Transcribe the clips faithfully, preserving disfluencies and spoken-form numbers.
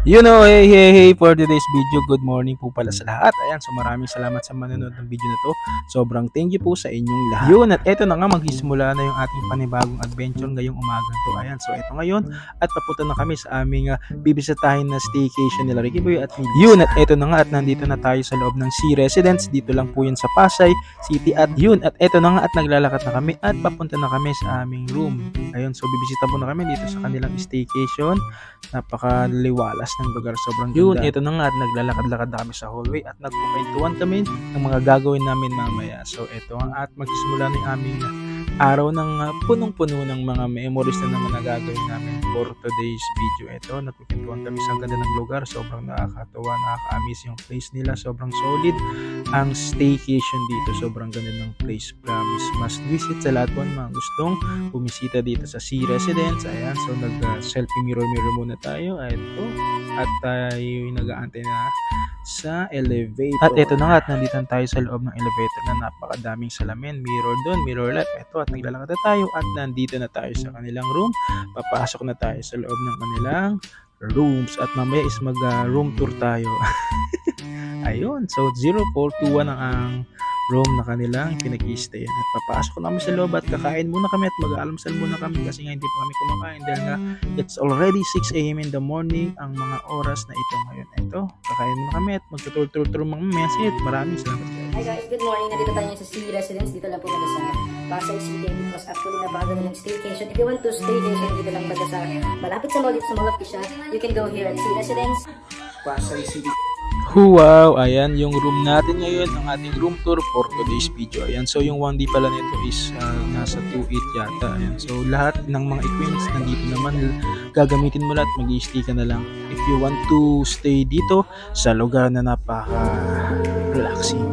You know, hey, hey, hey, for today's video, good morning po pala sa lahat. Ayan, so maraming salamat sa manonood ng video na to. Sobrang thank you po sa inyong lahat. Yun, at eto na nga, magsisimula na yung ating panibagong adventure ngayong umaga to. Ayan, so eto ngayon, at papunta na kami sa aming uh, bibisitahin na staycation nila Ricky Boy at Mili. Yun, at eto na nga, at nandito na tayo sa loob ng Sea Residence. Dito lang po yun sa Pasay City. At yun, at eto na nga, at naglalakad na kami at papunta na kami sa aming room. Ayun, so bibisita po na kami dito sa kanilang staycation. Napakaliwalas ng lugar, sobrang ganda. Yun, ito na nga, at naglalakad-lakad na kami sa hallway at nagkumentuhan kami ng mga gagawin namin mamaya. So ito nga, at magsisimula na yung aming araw ng uh, punong-puno ng mga memories na naman na gagawin namin for today's video. Ito, nagkumentuhan kami sa ganda ng lugar, sobrang nakakatawa, nakaka-amaze yung place nila, sobrang solid ang staycation dito, sobrang ganda ng place, promise must visit sa lahat po ng mga gustong bumisita dito sa Sea Residence. Ayan, so nag uh, selfie mirror mirror muna tayo. Ito, at tayo nag-aantay na sa elevator. At ito na nga, at nandito tayo sa loob ng elevator na napakadaming salamin, mirror doon, mirror left. Ito, at naglalakad na tayo at nandito na tayo sa kanilang room. Papasok na tayo sa loob ng kanilang rooms at mamaya is mag uh, room tour tayo. Ayun, so zero four two one ang, ang room na kanilang pinag-i-stayan. At papasok na kami sa loob at kakain muna kami at mag-aalamsal muna kami kasi nga hindi pa kami kumakain dahil nga it's already six a m in the morning ang mga oras na ito ngayon. Ito, kakain muna kami at magtutur-tur-tur mga message. Maraming salamat guys. Hi guys, good morning. Nandito tayo sa Sea Residence. Dito lang po baga sa Pasay City. It was actually nabago na ng staycation. If you want to staycation, dito lang baga sa malapit sa mall, dito sa Mall of Asia. You can go here at Sea Residence. Pasay City. Wow, ayan yung room natin ngayon, ang ating room tour for today's video. Ayan, so yung one D pala nito is uh, nasa two eight yata. Ayan, so lahat ng mga equipments nandito naman, gagamitin mo lahat, mag-i-stay ka na lang if you want to stay dito sa lugar na napaka-relaxing.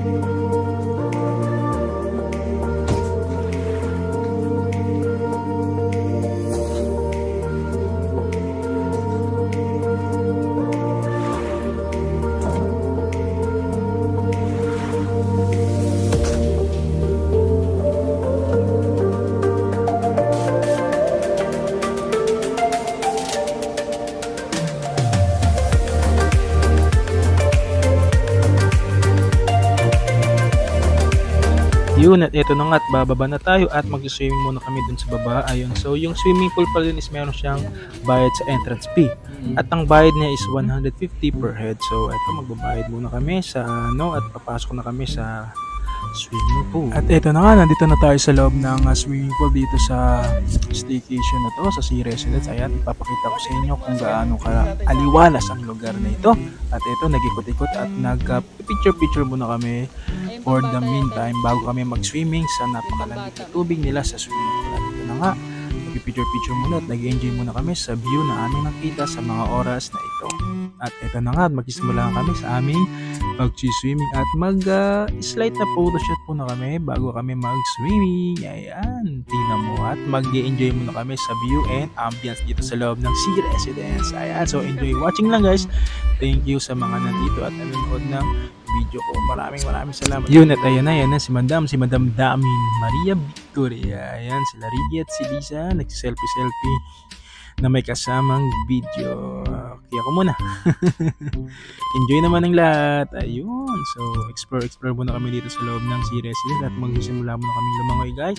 Yun, at ito na nga, at bababa na tayo at mag-swimming muna kami dun sa baba. Ayun, so yung swimming pool pala yun is meron siyang bayad sa entrance fee. At ang bayad niya is one hundred fifty per head. So ito, magbabayad muna kami sa ano at papasok na kami sa swimming pool. At ito na nga, nandito na tayo sa loob ng uh, swimming pool dito sa staycation na to, sa Sea Residence. Ayan, ipapakita ko sa inyo kung gaano ka aliwalas ang lugar na ito. At ito, nag-ikot-ikot at nag-picture-picture muna kami for the meantime bago kami mag-swimming sa napakalamig na tubig nila sa swimming pool. At ito na nga, nag-picture-picture muna at nag-enjoy muna kami sa view na aming nakita sa mga oras na ito. At ito na nga, magsisimula kami sa aming pag-swimming at mag-slide uh, na photoshoot po na kami bago kami mag-swimming. Ayan, tingnan mo at mag-enjoy muna kami sa view and ambience dito sa loob ng Sea Residence. Ayan, so enjoy watching lang guys. Thank you sa mga nandito at nanonood ng video ko. Maraming maraming salamat. Yun, at ayan na, ayan na si Madam, si Madam Damin Maria Victoria. Ayan, sila Ricky at si Lisa, nagsiselfie-selfie na may kasamang video. Kaya ko muna. Enjoy naman ng lahat. Ayun. So, explore, explore muna kami dito sa loob ng Sea Residence at magsisimula muna kaming lumangoy guys.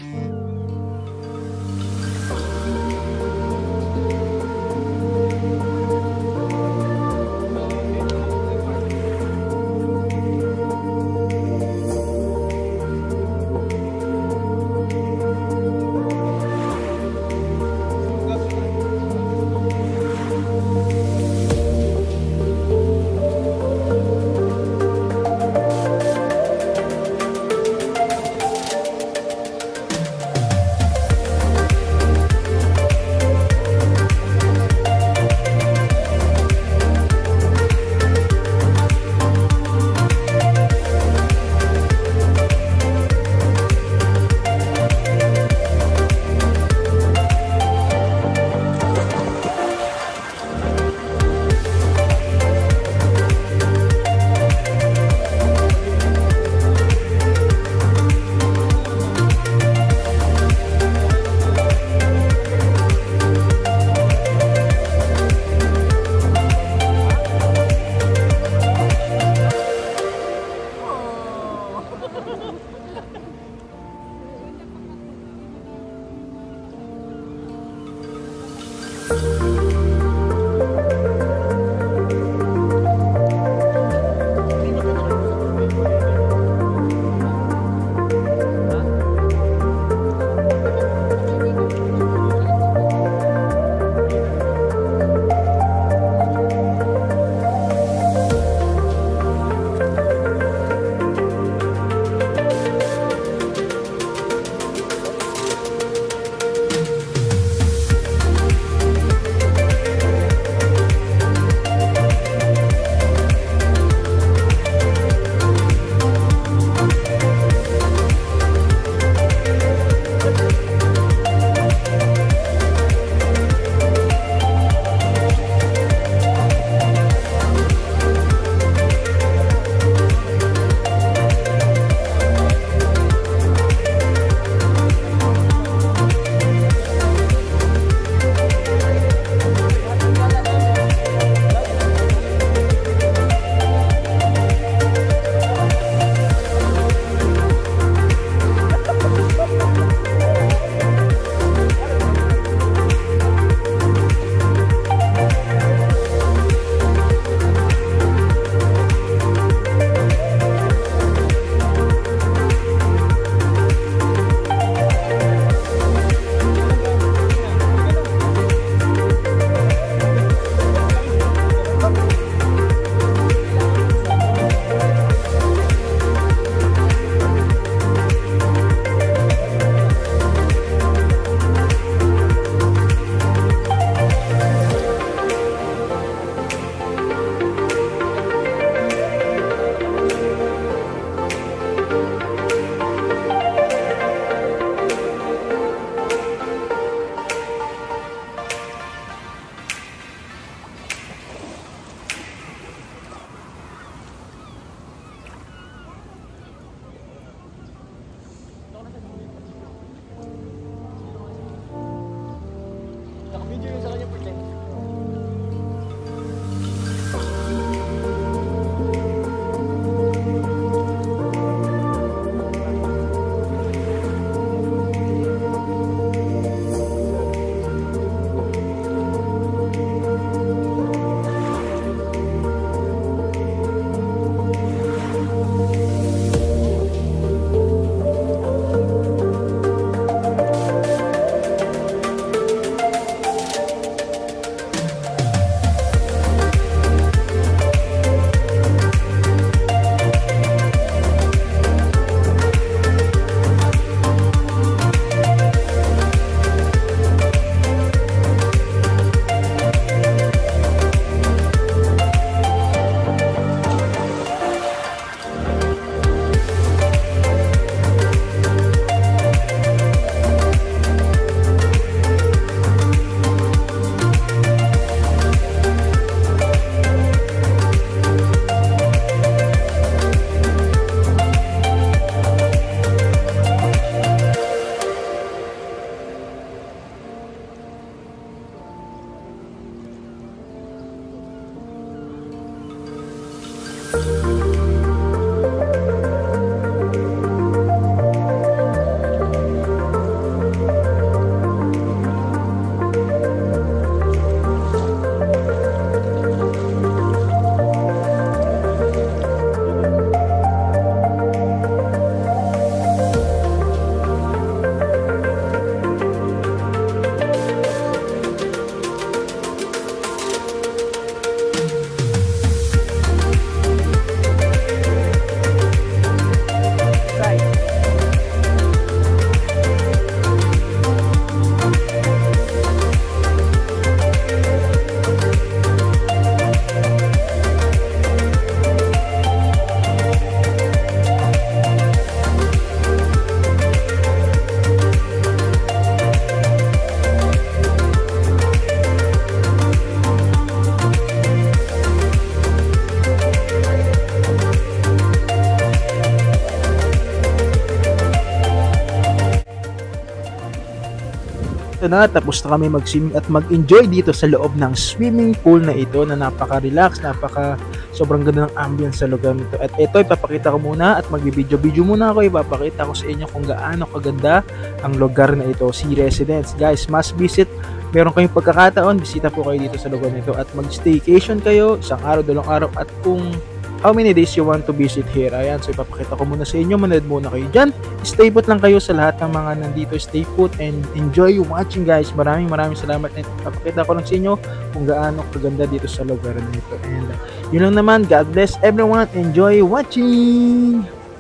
Ito na, tapos na kami mag-swimming at mag-enjoy dito sa loob ng swimming pool na ito na napaka-relax, napaka sobrang ganda ng ambience sa lugar nito. At ito, ipapakita ko muna at mag-video-video muna ako. Ipapakita ko sa inyo kung gaano kaganda ang lugar na ito, Sea Residence. Guys, must visit. Meron kayong pagkakataon, bisita po kayo dito sa lugar nito at mag-staycation kayo, isang araw, dalawang araw, at kung how many days you want to visit here. Ayan, so ipapakita ko muna sa inyo, manood muna kayo dyan. Stay put lang kayo sa lahat ng mga nandito, stay put and enjoy watching guys. Maraming maraming salamat at ipapakita ko lang sa inyo kung gaano kaganda dito sa lugar nito. And uh, yun lang naman, God bless everyone, enjoy watching!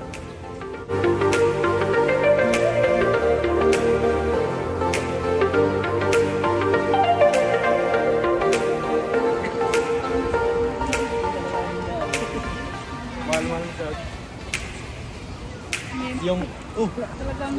Yung oh talagang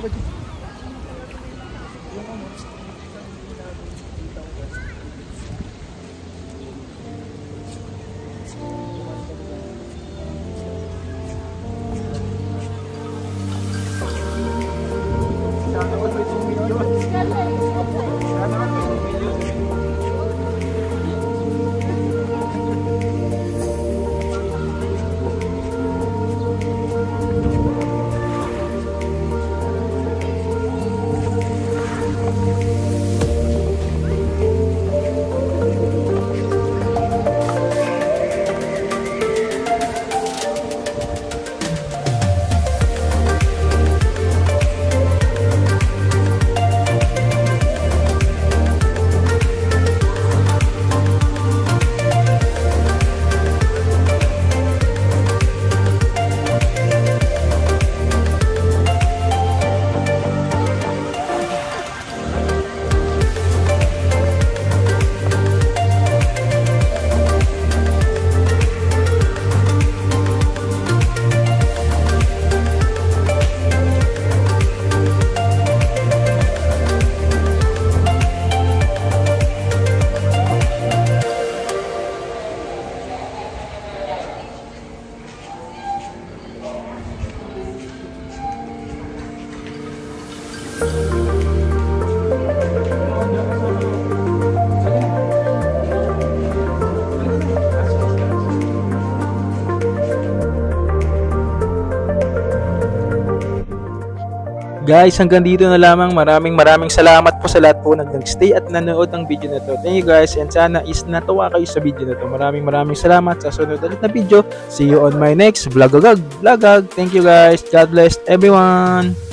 guys, hanggang dito na lamang. Maraming maraming salamat po sa lahat po na nag-stay at nanood ng video na to. Thank you guys, and sana is natuwa kayo sa video na to. Maraming maraming salamat sa sunod ulit na video. See you on my next vlogagag vlogag. Thank you guys. God bless everyone.